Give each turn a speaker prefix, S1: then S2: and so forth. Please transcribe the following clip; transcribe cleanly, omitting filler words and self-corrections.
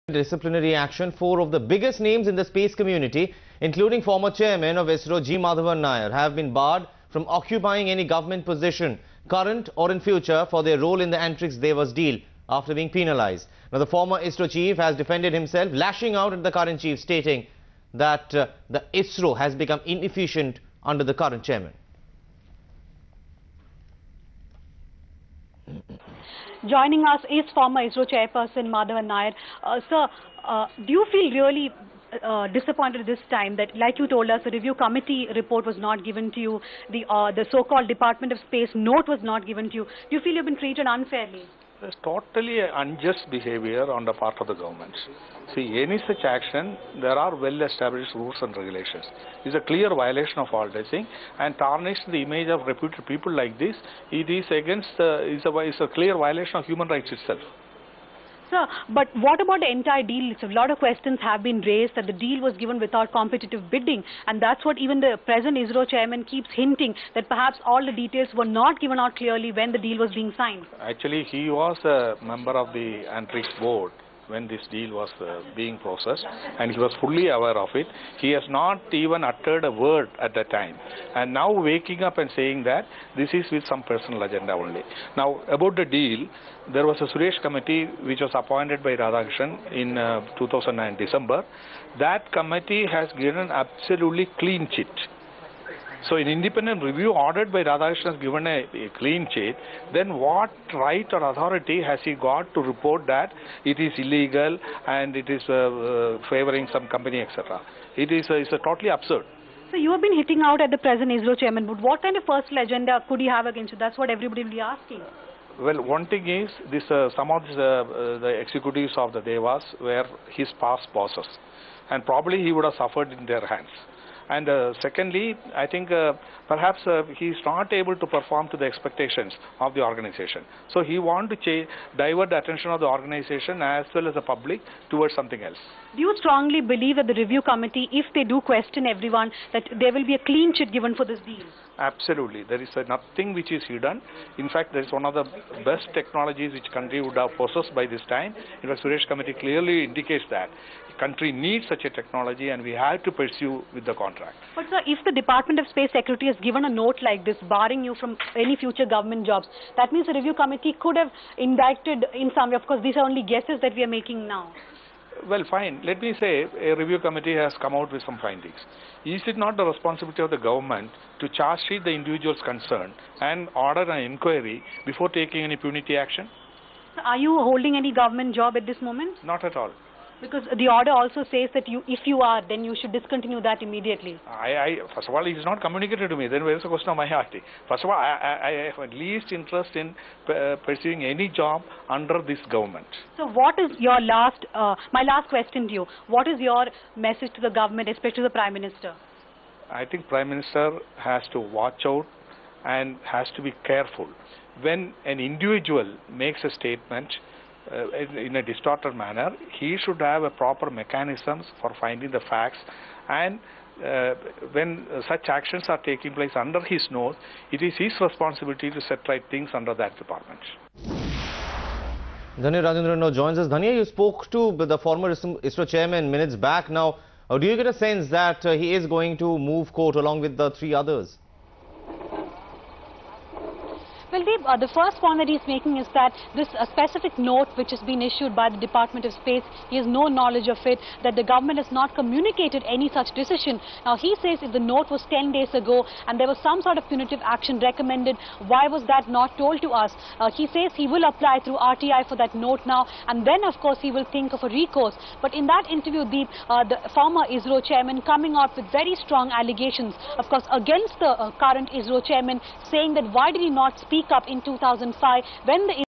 S1: Disciplinary action, four of the biggest names in the space community, including former chairman of ISRO G. Madhavan Nair, have been barred from occupying any government position, current or in future, for their role in the Antrix Devas deal after being penalized. Now, the former ISRO chief has defended himself, lashing out at the current chief, stating that the ISRO has become inefficient under the current chairman.
S2: Joining us is former ISRO chairperson Madhavan Nair. Sir, do you feel really disappointed this time that, like you told us, the review committee report was not given to you, the so-called Department of Space note was not given to you? Do you feel you've been treated unfairly?
S3: It's totally unjust behavior on the part of the government. See, any such action, there are well-established rules and regulations. It's a clear violation of all this thing, and tarnish the image of reputed people like this. It is against, it's a clear violation of human rights itself.
S2: Sir, but what about the entire deal? So a lot of questions have been raised that the deal was given without competitive bidding, and that's what even the present ISRO chairman keeps hinting, that perhaps all the details were not given out clearly when the deal was being signed.
S3: Actually, he was a member of the Antrix board when this deal was being processed, and he was fully aware of it. He has not even uttered a word at that time, and now waking up and saying that this is with some personal agenda only. Now, about the deal, there was a Suresh committee which was appointed by Radhakrishnan in 2009 December. That committee has given absolutely clean chit. So an independent review ordered by Radhakrishnan has given a clean chit. Then what right or authority has he got to report that it is illegal and it is favoring some company, etc.? It's totally absurd.
S2: So you have been hitting out at the present ISRO chairman, but what kind of personal agenda could he have against you? That's what everybody will be asking.
S3: Well, one thing is this: some of the executives of the Devas were his past bosses, and probably he would have suffered in their hands. And secondly, I think perhaps he is not able to perform to the expectations of the organization. So he wants to divert the attention of the organization as well as the public towards something else.
S2: Do you strongly believe that the review committee, if they do question everyone, that there will be a clean chit given for this deal?
S3: Absolutely. There is nothing which is hidden. In fact, there is one of the best technologies which country would have possessed by this time. In fact, Suresh committee clearly indicates that the country needs such a technology and we have to pursue with the contract.
S2: But sir, if the Department of Space Secretary has given a note like this, barring you from any future government jobs, that means the review committee could have indicted in some way. Of course, these are only guesses that we are making now.
S3: Well, fine. Let me say a review committee has come out with some findings. Is it not the responsibility of the government to charge sheet the individuals concerned and order an inquiry before taking any punity action?
S2: Are you holding any government job at this moment?
S3: Not at all.
S2: Because the order also says that if you are, then you should discontinue that immediately.
S3: First of all, it is not communicated to me. Then where is the question of my acting? First of all, I have at least interest in pursuing any job under this government.
S2: So what is your my last question to you, what is your message to the government, especially to the Prime Minister?
S3: I think Prime Minister has to watch out and has to be careful. When an individual makes a statement in a distorted manner, he should have a proper mechanisms for finding the facts, and when such actions are taking place under his nose, it is his responsibility to set right things under that department.
S1: Dhanya Rajendran now joins us. Dhanya, you spoke to the former ISRO chairman minutes back. Now, do you get a sense that he is going to move court along with the three others?
S2: Well, Deep, the first point that he's making is that this specific note which has been issued by the Department of Space, he has no knowledge of it, that the government has not communicated any such decision. Now, he says if the note was 10 days ago and there was some sort of punitive action recommended, why was that not told to us? He says he will apply through RTI for that note now, and then, of course, he will think of a recourse. But in that interview, Deep, the former ISRO chairman coming out with very strong allegations, of course, against the current ISRO chairman, saying that why did he not speak up in 2005 when the